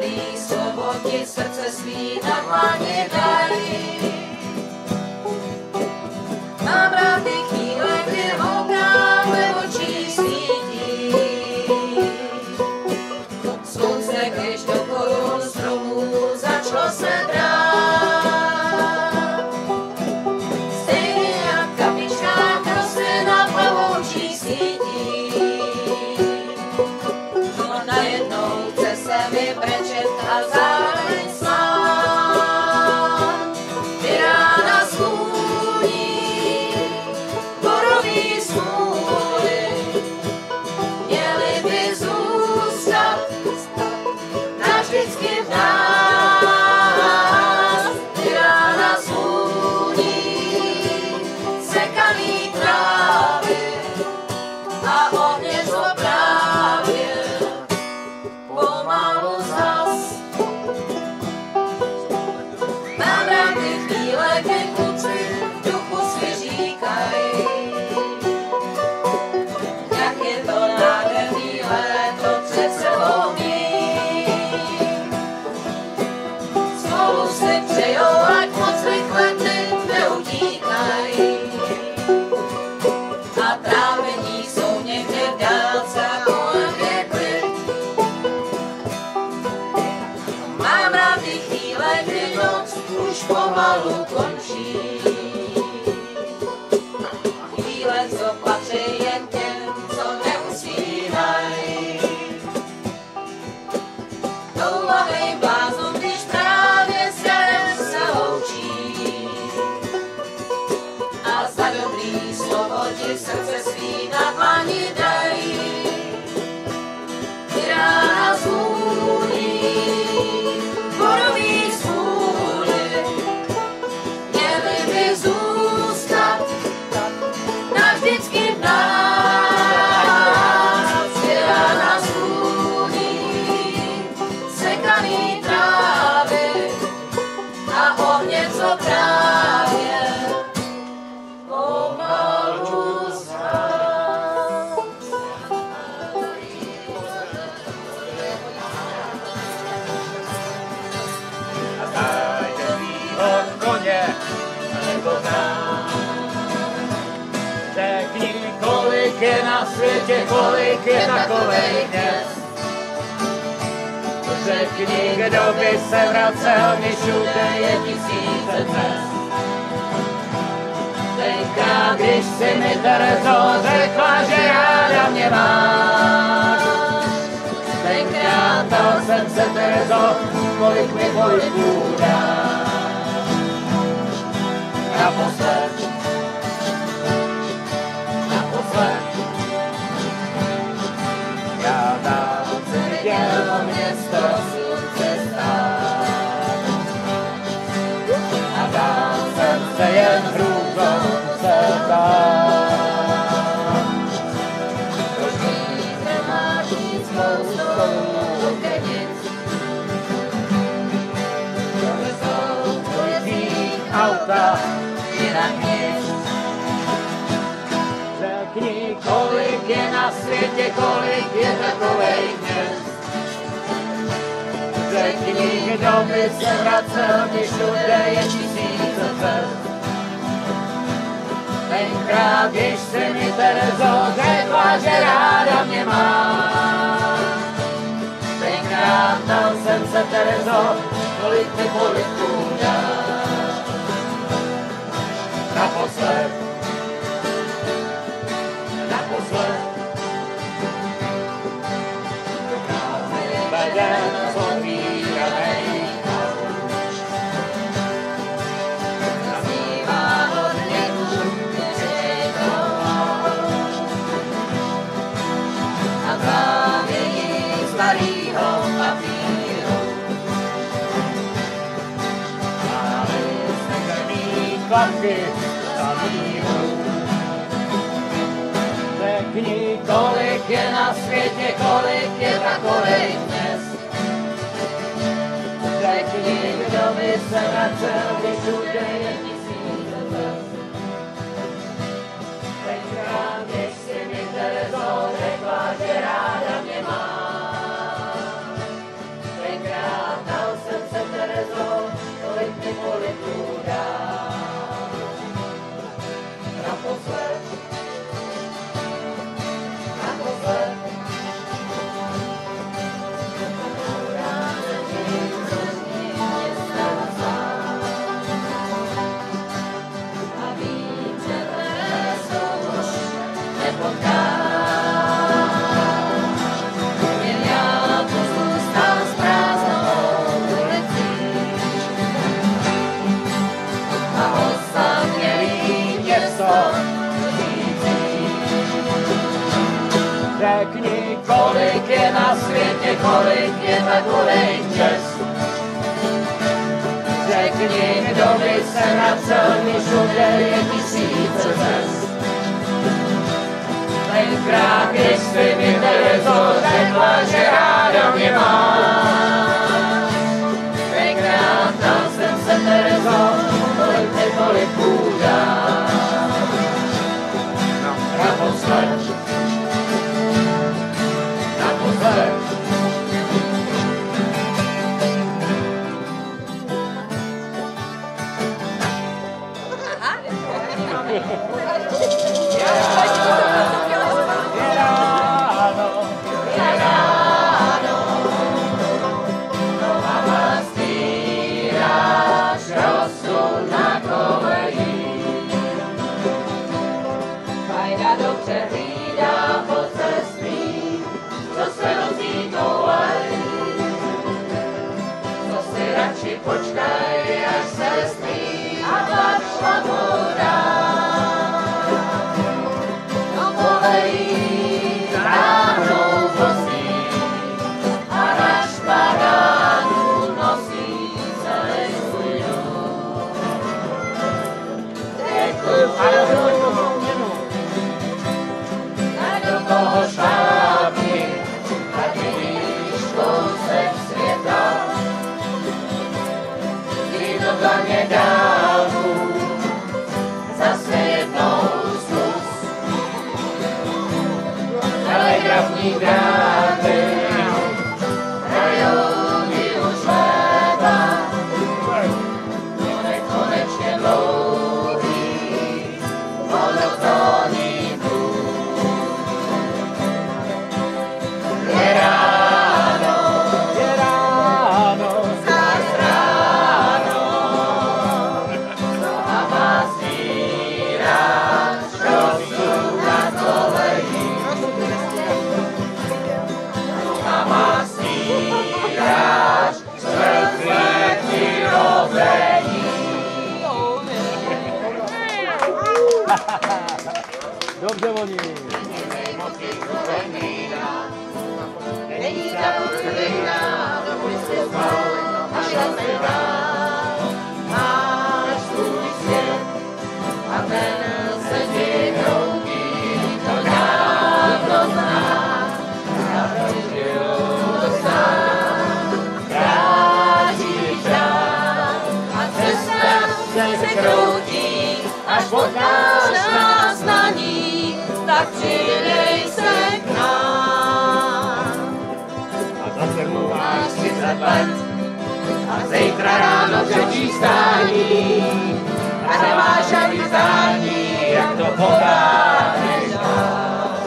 dobrý slovo ti srdce svý na dlani daj. Mám rád ty chvíle, kdy holkám ve očích svítí. Slunce, když do korun stromů začalo se drát. Stejně jak kapička krosy na plavoučích sítí. No najednou chce se mi brečet a zároveň smát. Ty rána svůní, borový smůly, měly by zůstat navždycky v nás. Ty rána svůní, sekaný trávy a ohně co právě pomalu zas. Mám rád ty chvíle, kdy kluci v duchu si říkají, jak je to nádherný léto před sebou mít. Spolu si přejou, ať moc rychle dny neutíkají. A trávení jsou někde v dálce a kolem je klid. Mám rád ty chvíle, kdy noc už pomalu končí. Chvíle, co patří jen těm, co neusínají. Toulavej blázon, když právě s jarem se loučí. A za dobrý slovo ti srdce svý na dlani daj. Ty rána zvůní, borový smůly, měly by zůstat navždycky v nás. Ty rána zvůní, sekaný trávy a ohně, co právě pomalu zhasl. A dajte svýho koně nebo nám. Řekni, kolik je na světě, kolik je takovej měst. Řekni, kdo by se vracel, když všude je tisíce cest. Tenkrát, když si mi Terezo řekla, že ráda mě máš. Tenkrát dal jsem se, Terezo, kolik mi koliků dáš. Naposled, já dám si viděl město slunce stát. A dál jsem se jen hrůzou se bát. Každý máš nic moustou okenic. To jsou ulicích Auta, jinak nic. řekni, kolik je na světě, kolik je takovej měst. Řekni, kdo by se vracel, když všude je tisíce cest. Tenkrát, když si mi Terezo řekla, že ráda mě máš. Tenkrát dal jsem se, Terezo, kolik mi koliků dáš. Naposled, beden otvíranej kaluč. Zaznívá hodně a závění starýho papíru. Máme snežený klapky za míru. Řekni, kolik je na světě, kolik je takovej měst. Řekni, kdo by se vracel, když všude je tisíce cest. Tenkrát, když si mi Terezo řekla, že ráda mě má. Tenkrát Řekni, kolik je na světě, kolik je takovej čest. Řekni, kdo by se na celý všude je tisíce cest. Tenkrát, jestli mi Terezo řekla, že ráda mě máš. Tenkrát dal jsem se, Terezo, kolik půdáš. Naposled. Počkej, až se ství a pak šlamourá. No polejí ránou vosí a na špagánu nosí celý svůj dům. A do toho šlápni, tak vidíš kousek světa. Za mě dálku, zase jednou zkus. Telegrafní dráty, hrajou mi už léta. To nekonečně dlouhý, monotónní dům. Je ráno, zás ráno. Dobře voní. Není zavřená, dokud se spal a šlapená. Máš svůj svět a ten se ti kroutí, to dávno znám. Já prožil to sám, kráčíš dál a cesta se kroutí, až potkáš nás na ní, tak přidej se k nám. A zase mu máš 30 let a zítra ráno třetí stání a nemáš ani zdání, jak to pokážeš dál.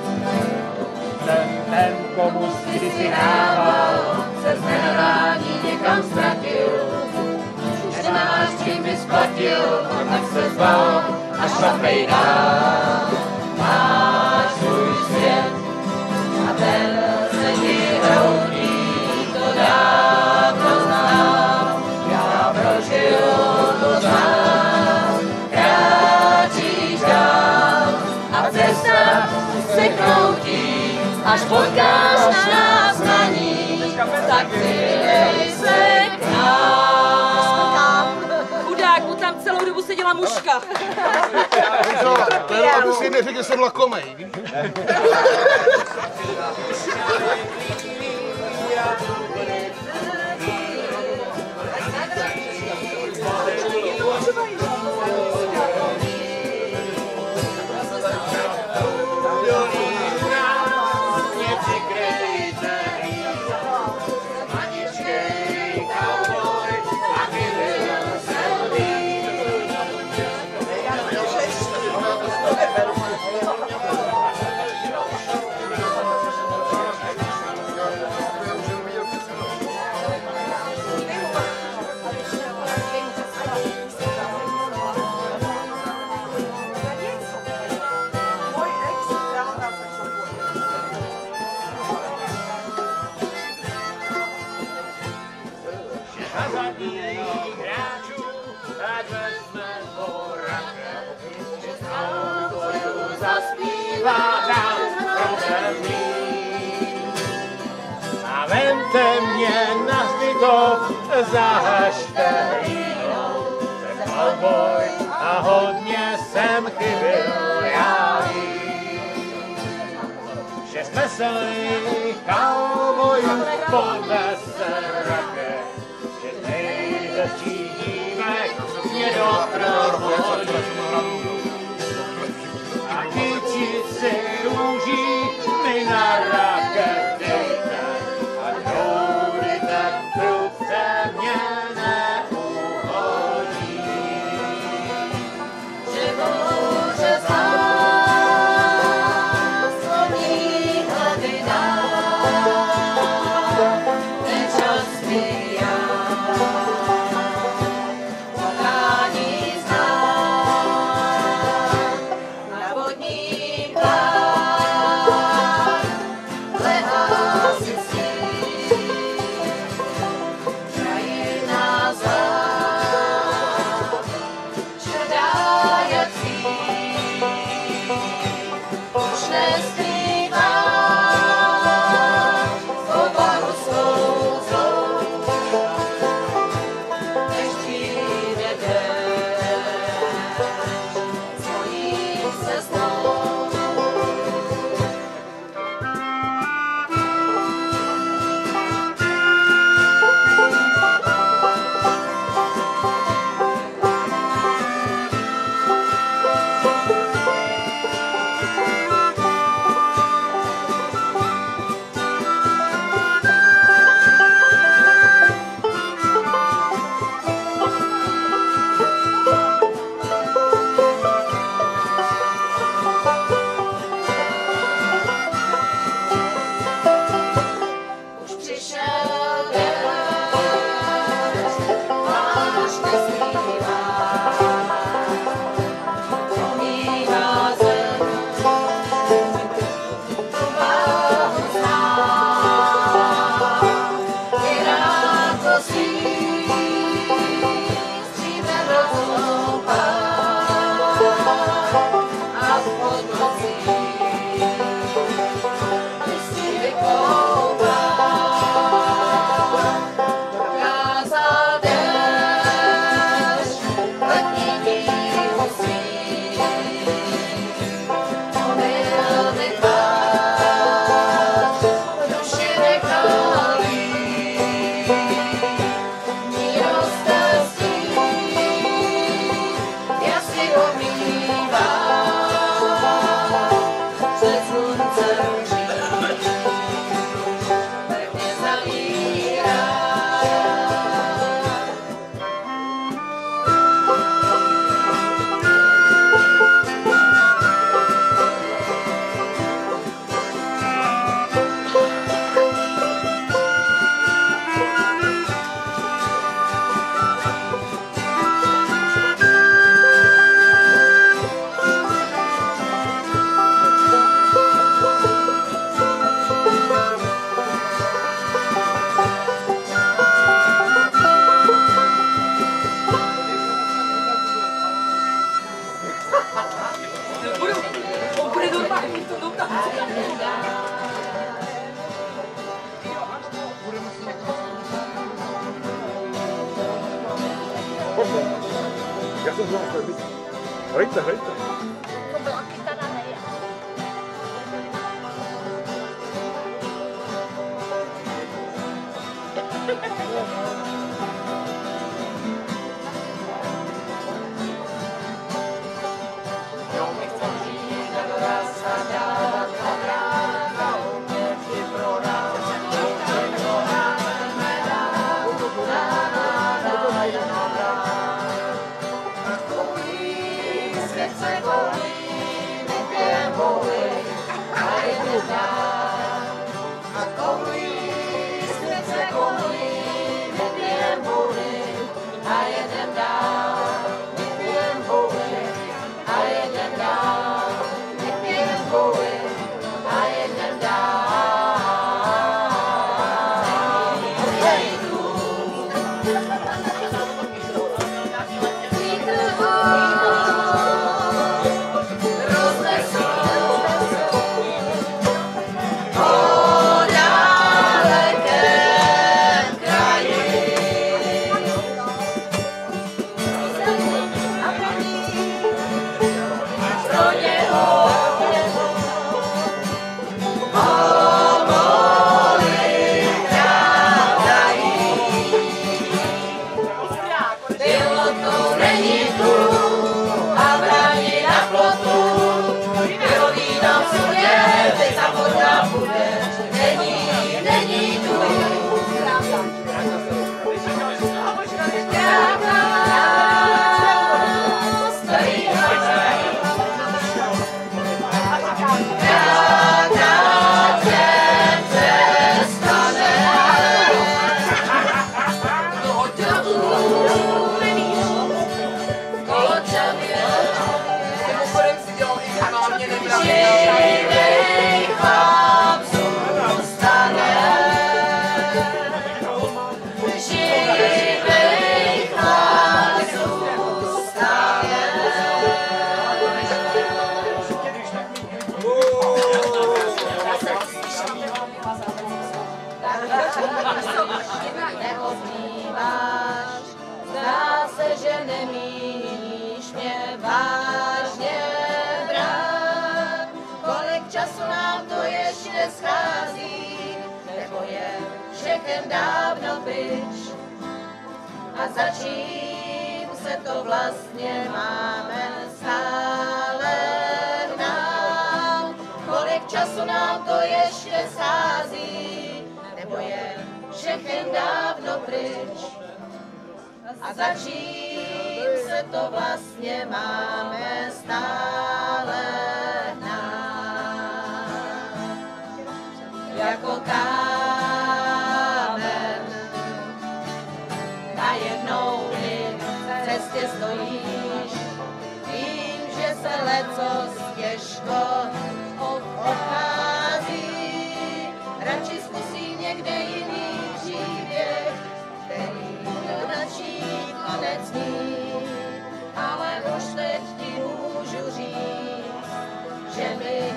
Ten, komu Kdysi dával, se z nehrání někam ztratil. Už nemáš čím by splatil, tak se zbal a šlapej dál. Máš svůj svět a ten se ti hroutí, to dávno znám. Já prožil to sám, kráčíš dál a cesta se kroutí, až potkáš nás na ní, tak přidej se k nám. Chudák, mu tam celou dobu seděla mužka. Aby si neřekl, že jsem lakomej. mě na hřbitov zahažte hlínou. Jsem cowboy a hodně jsem chybil já vím. 6 veselých cowboyů podnese raket, 6 nejlepších dívek mě doprovodí. A kytici růží mi na raket dejte a doudy tak prudce mě neuhodí. Že bouře z nás sloní hladina, ten čas vyjá, podání znám, na vodní plán lehá si krajina zlá, šedájací, už neskrývá obavu svou zlou, než přijde déšť svojí cestou. Už přišel déšť, váš nesmívá, pomíná zem, tu váhu zná, je rád kosí, stříbrem rozloupá a v podlozí si vykoupá. Ukázal déšť letní dílu svých, omyl mi tvář, duši nechal být. Míro stezí, jasně omývá, před sluncem žít, pevně zavírá. On bude normální, to tam. Já jsem zvolil své bytí. Hrajte, hrajte. To byla kytara, ne já. Svět se bolí, schází, nebo je všechen dávno pryč. A za čím se to vlastně máme stále hnát? Kolik času nám to ještě schází, nebo je všechen dávno pryč? A za čím se to vlastně máme stále hnát? Jako kámen najednou mi v cestě stojíš. Vím, že se lecos těžko obchází. Radši zkusím někde jiný příběh, který radši konec mít, ale už teď ti můžu říct, že mi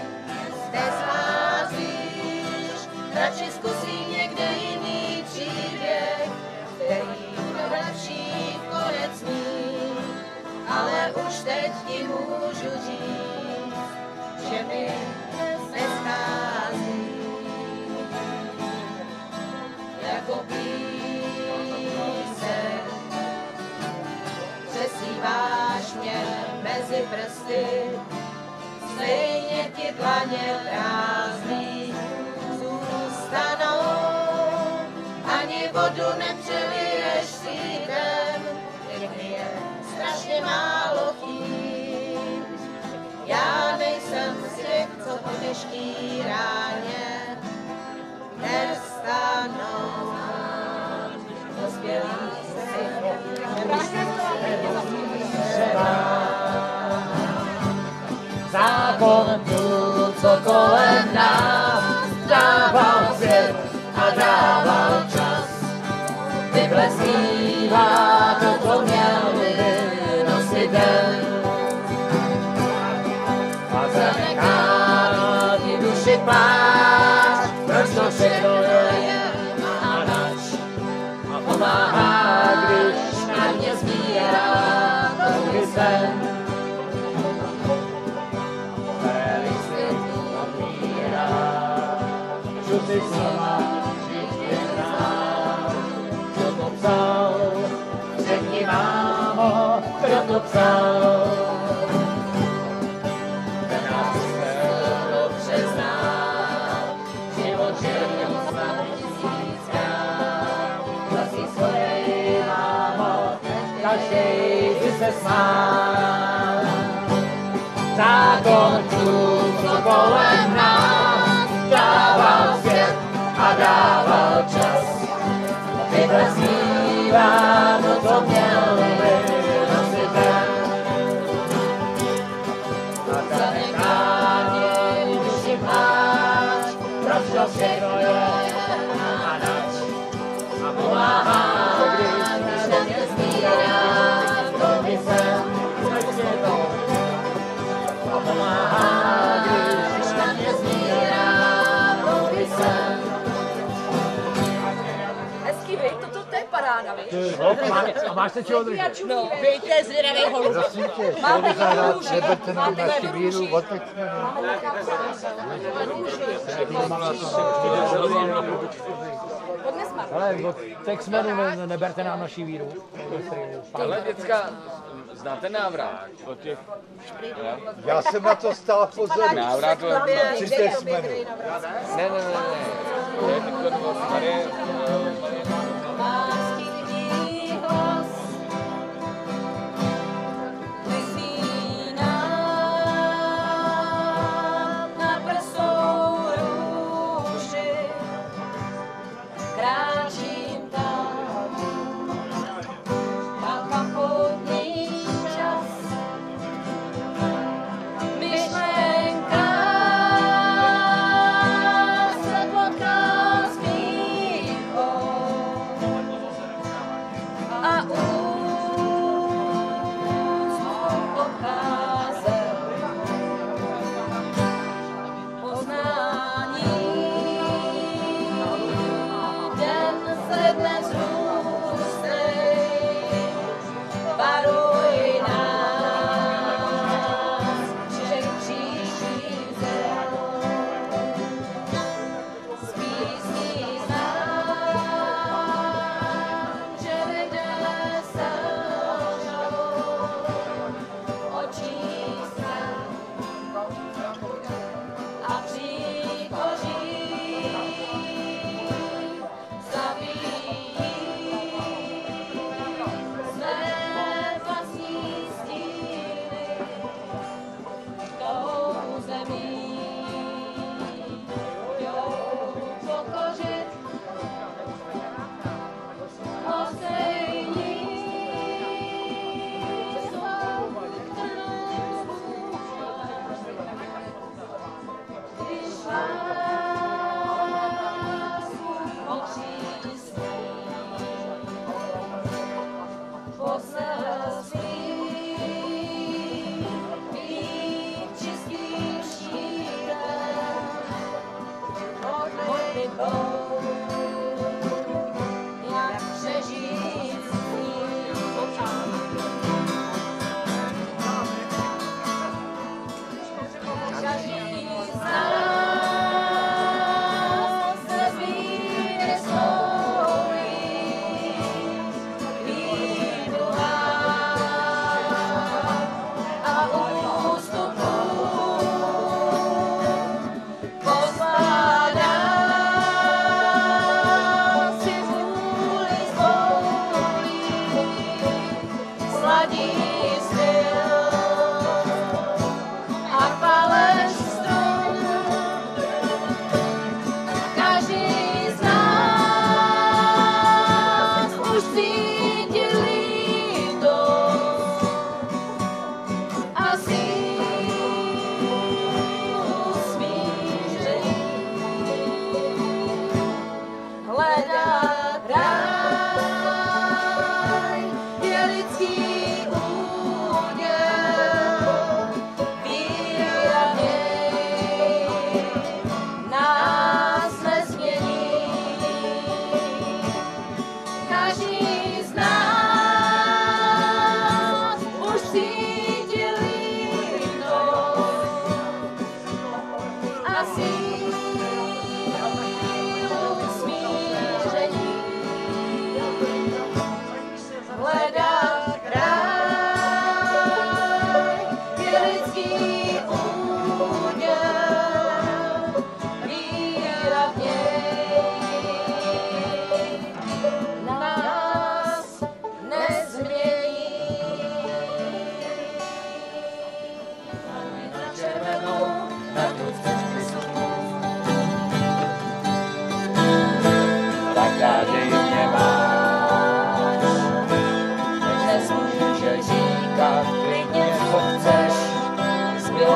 nescházíš. Radši zkusím někde jiný příběh, který radši konec mít, ale už teď ti můžu říct, že mi neschází. Jako přesíváš mě mezi prsty, stejně ti dlaně prázdný zůstanou. Ani vodu nepřeliješ sítem, někdy je strašně málo chtít. Já nejsem z těch, co po těžký ráně nestanou. Dospělý zákon tu, co kolem nás dával svět a dával čas. Vyblesnívá to, co měl vynosit den. A zanechá ti duši pláč, proč to všechno je a nač. A pomáhá, když na mě zbírá touhy sen. Ty slova všichni znám, kdo to psal, řekni mámo, kdo to psal. Ten nás dobře zná, život žil snad tisíckrát. Zasí svoje mámo, každý by se smál. Zákon čův, co kolem nás dával svět a dával čas. Vyblesnívá to, co měl vynosit den. A zanechá mě duši pláč, proč to všechno je a nač. A pomáhá, když na mě zbírá touhy sen. A pomáhá, když na mě zbírá touhy sen. Hezký, vy, to je paráda, vy. A máš se čeho držet? No, vyjďte zvědavý holub. Prosím tě, Máte chtěli nějakou zahrát, růži? neberte nám Máte naši nějakou víru, růži? odteďme. Odnes mám. Ale od Texmenu neberte nám naši víru. Ale děcka, znáte návrat? Od těch... Já jsem na to stál pozor. Návrat od... Při Texmenu. Ne. To je teď tady... Lásky lidí hlas vysíná na prsou růži. Kráčím tam, kam poutní čas. Myšlenka se potká s píchou.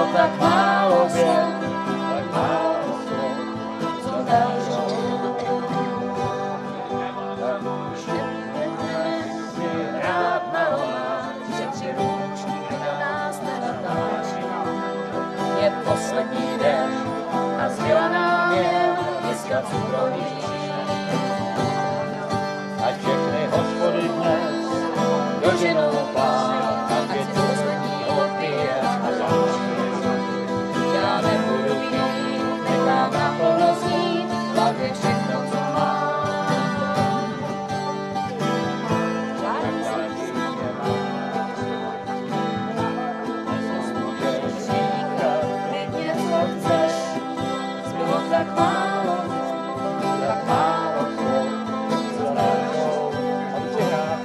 tak málo věd, tak málo slov, co další. Tak už si rád malovat, že při ručník na nás nenatáčí. Je poslední den a zbyla nám jen miska cukroví. Ať všechny hospody dnes doženou plán, ať si poslední opije a září. Já nebudu pít, nechám naplno znít, hlavně všechno, co mám. Žádný mě má. Dnes můžeš říkat, klidně co chceš, zbylo tak málo slov, co nášou a přihráš.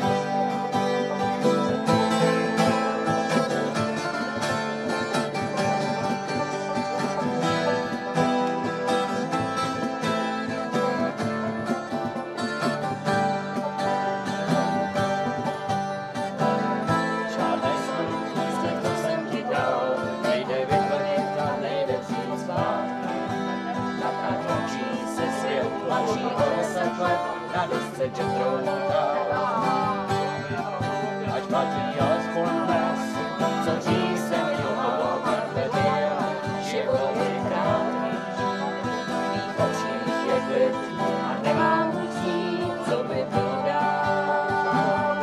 Žádnej smutí, to jsem ti dal, nejde vyplnit a nejde přijít zpátky. Natáčí se svět, mladší o 10 let, na desce četrouta. Ať platí alespoň dnes, co dřív jsem měl a takhle byl, život je krátký. V mých očích je klid a nemám chuť jít, co by bylo dál.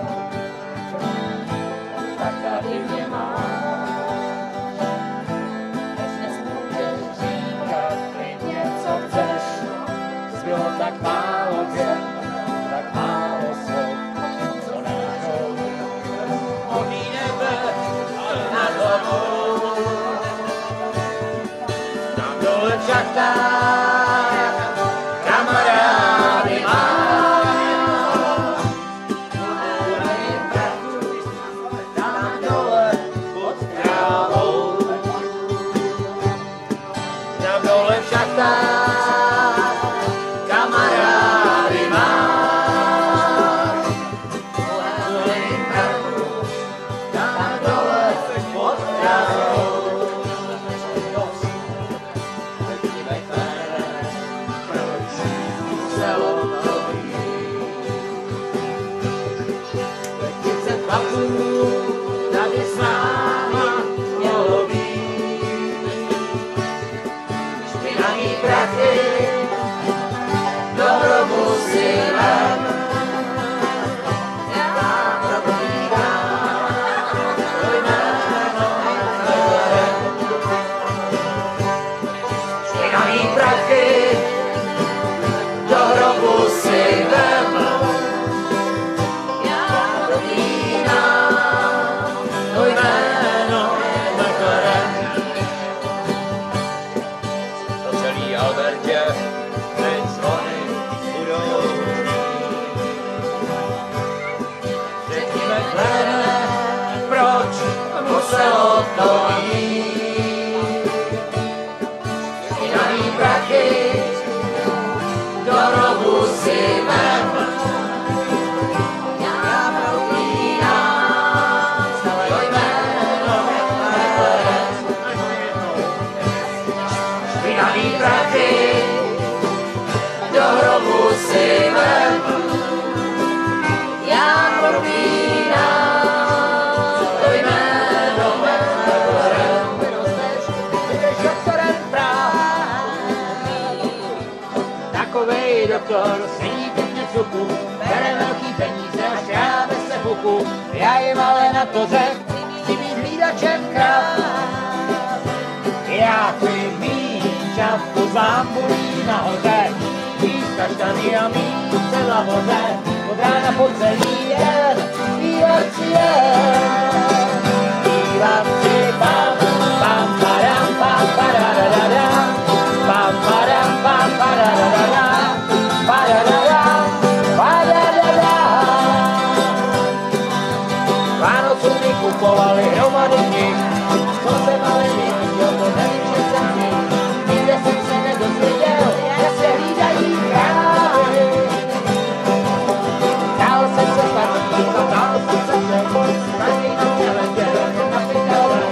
Tak tady mě máš, dnes můžeš říkat klidně, co chceš. Zbylo tak málo věd, tak málo slov, co nášou. Modlí nebe nad hlavou, tam dole v šachtách kamarády máš. Tam dole pod trávou, tam dole v šachtách kamarády máš. Tam dole pod trávou. Tady s náma mělo být. Špinavý prachy do hrobu si vem. Já probíhám to jméno neberem. Špinavý prachy do hrobu si vem. Muselo to jít. Špinavý prachy do hrobu si vem. Já propínám to jméno neberem. Špinavý prachy do hrobu si vem. Já propínám takovej doktor sedí pěkně v suku, bere velký peníze a škrábe se puku. Já jim ale na to řek, chci být hlídačem krav. Já chci mít čapku z bambulí nahoře, mít kaštany a mít se lavoře, od rána po celý den, zpívat si jen. Zpívat si pam, pam, padam, pam, padadadadam, pam, padam, pam, padadadadam, padadadam, padadadam. Vánocům mi kupovali hromady knih, co se malý viděl, to nevím, že jsem si. Nikde jsem se nedozvěděl, že se hlídají krávy. Dál jsem se špatný, dál jsem se přepojit, každý na mě letěl, jako kapitel.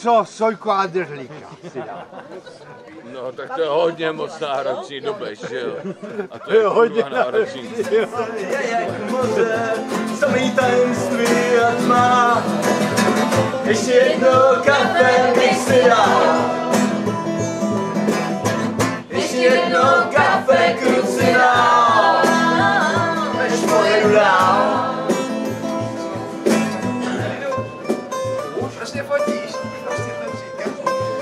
maso, sojku a drhlíka. No, tak to je hodně moc náročný do bež, že jo? A to je hodně náročný. Je jak moře, samý tajemství a tma. Ještě jedno kafe bych si dal. Ještě jedno kafe kruci dál, než pojedu dál. Prostě fotíš, prostě ten říká.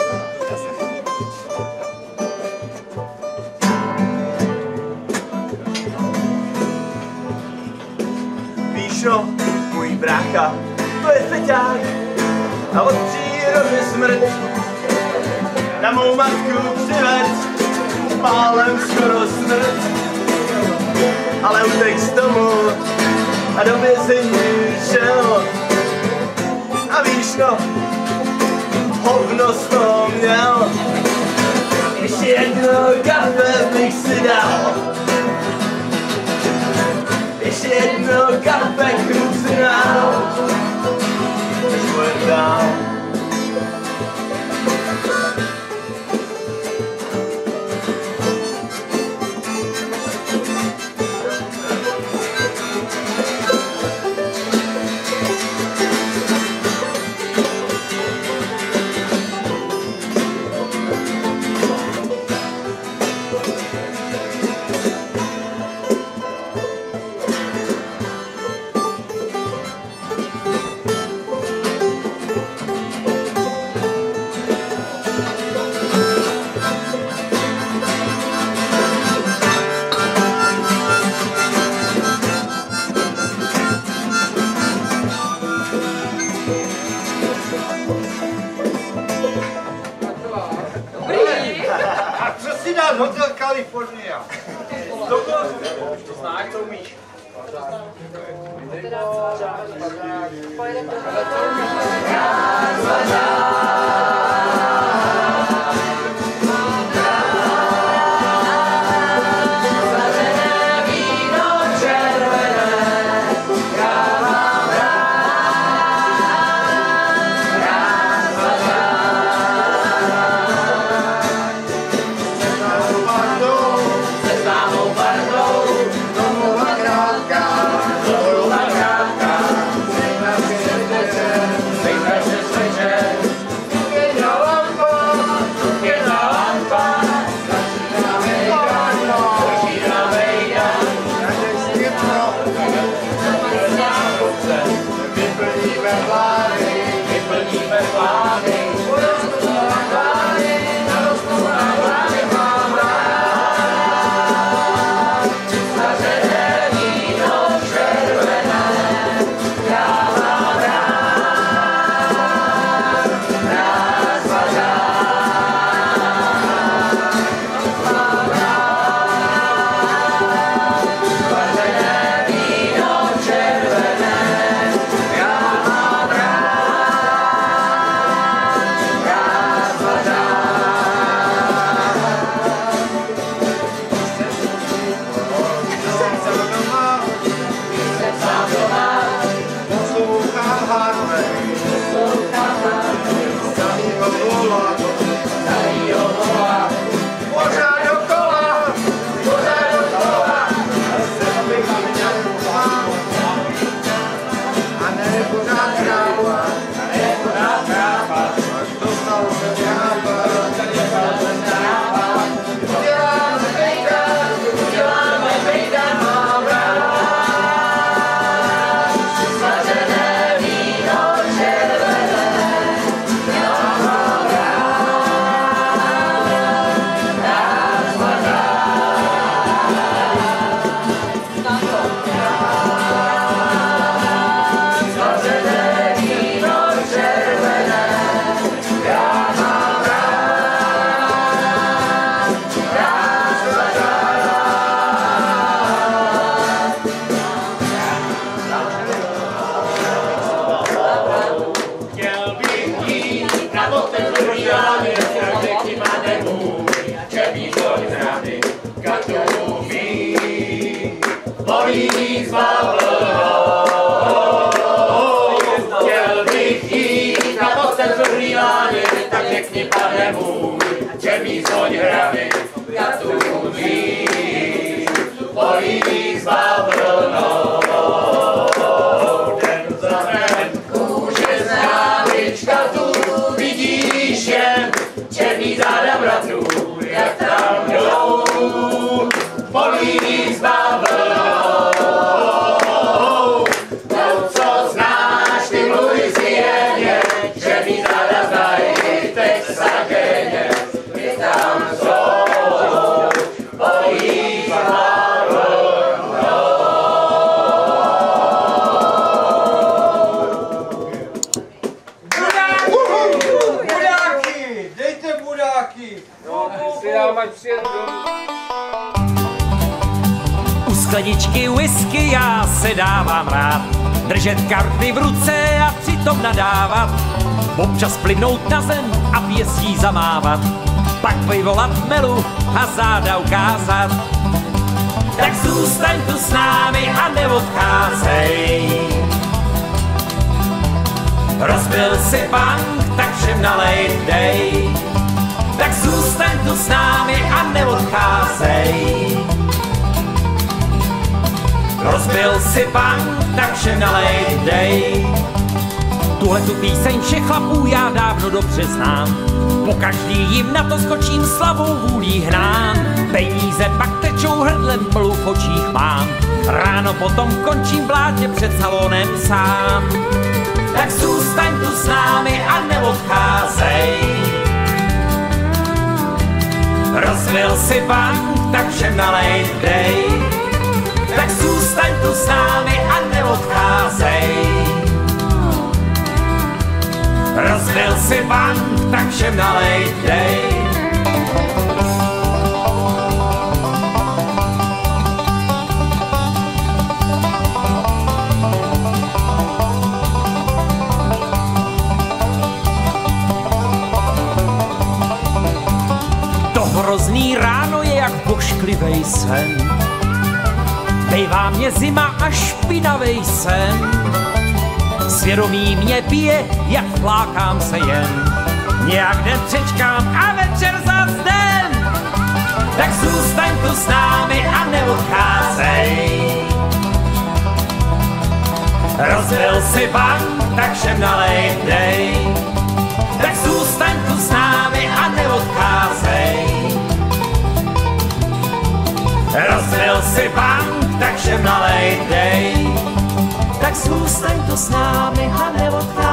Píšo, můj brácha, to je feťák a od přírody smrt. Na mou matku přived, pálem skoro smrt. Ale utek z tomu a do vězení šel. A víš no, hovno z toho měl. Ještě jedno kafe bych si dal. Ještě jedno kafe kruci dál, než pojedu dál. A co si dal Hotel California? To znáš, to umíš. řekni, pane můj, že mi zvoň hravy, já tu umím, polí zbavlnou. Den za dnem, kůže z nálička tu, vidíš jen černý záda bratru, jak tam jdou, polí zbavlnou. To, co znáš, ty mluví si jen, že mi záda znají Texageně, je tam jsou, polí zbavlnou. Budáky! Dejte budáky! Si dám, ať přijedu domů. U skleničky whisky já se dávám rád, držet karty v ruce a přitom nadávat, občas plivnout na zem a pěstí zamávat, pak vyvolat melu a záda ukázat. Tak zůstaň tu s námi a neodcházej. Rozbil si bank, tak všem nalej dej. Tak zůstaň tu s námi a neodcházej. Rozbil si bank, tak všem nalej dej. Tuhletu píseň všech chlapů já dávno dobře znám. Po každý jim na to skočím slavou vůlí hnán. Peníze pak tečou hrdlem, mlu v očích mám. Ráno potom končím v blátě před salonem sám. Tak zůstaň tu s námi a neodcházej. Rozbil si bank, tak všem nalej dej. Tak zůstaň tu s námi a neodcházej. Rozbil si bank, tak všem nalej dej. To hrozný ráno je jak bošklivej sen. Bejvá mě zima a špinavej sen. Svědomí mě bije, jak flákám se jen. Nějak den přečkám a večer zas den. Tak zůstaň tu s námi a neodcházej. Rozbil si bank, tak všem nalej dej. Tak zůstaň tu s námi a neodcházej. Rozbil si bank, tak všem nalej dej. Tak zůstaň tu s námi a neodcházej.